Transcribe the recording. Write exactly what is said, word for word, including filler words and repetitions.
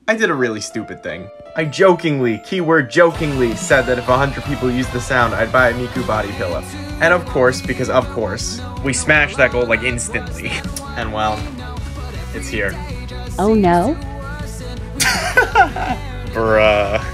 I did a really stupid thing. I jokingly, keyword jokingly, said that if one hundred people used the sound, I'd buy a Miku body pillow. And of course, because of course, we smashed that goal like instantly. And well, it's here. Oh no. Bruh.